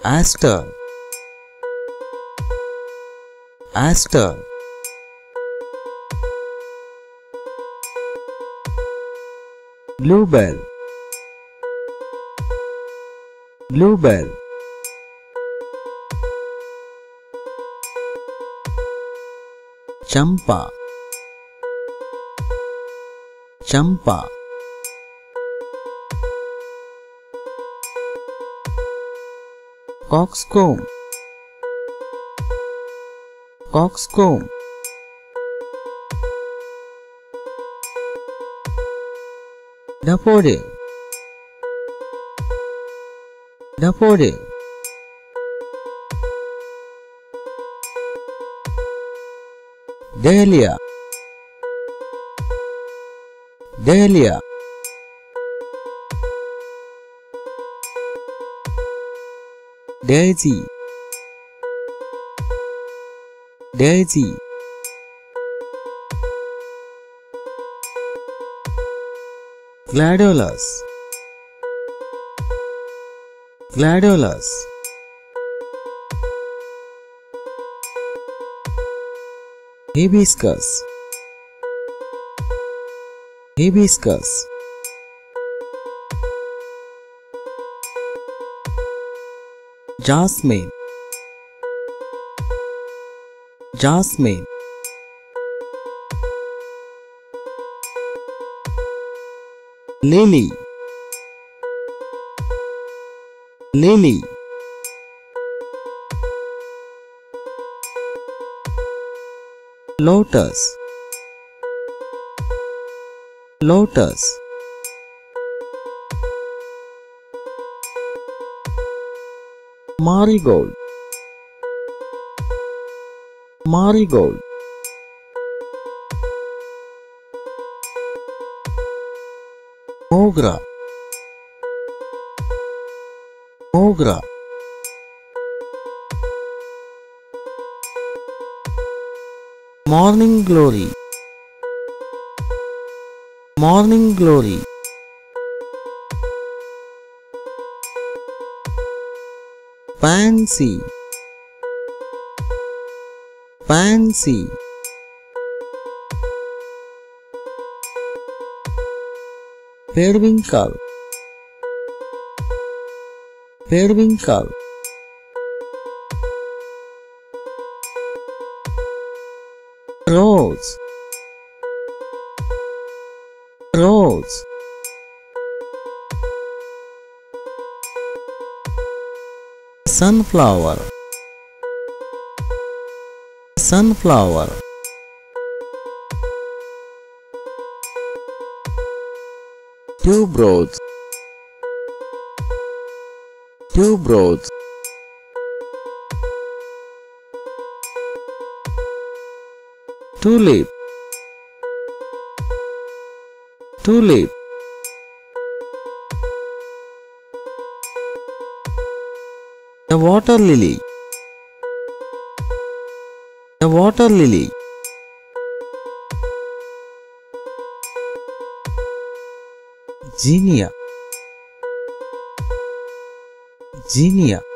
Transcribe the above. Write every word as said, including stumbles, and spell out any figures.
aster, aster, bluebell, bluebell, champa, champa, cockscomb, cockscomb, daffodil, daffodil, dahlia, dahlia, daisy, daisy, gladiolus, gladiolus, hibiscus, hibiscus, jasmine, jasmine, lily, lily, lotus, lotus, marigold, marigold, mogra, mogra, morning glory, morning glory, pansy, pansy, periwinkle, periwinkle, rose, rose, sunflower, sunflower, tuberose, tuberose, tulip, tulip, the water lily, the water lily, zinnia, zinnia,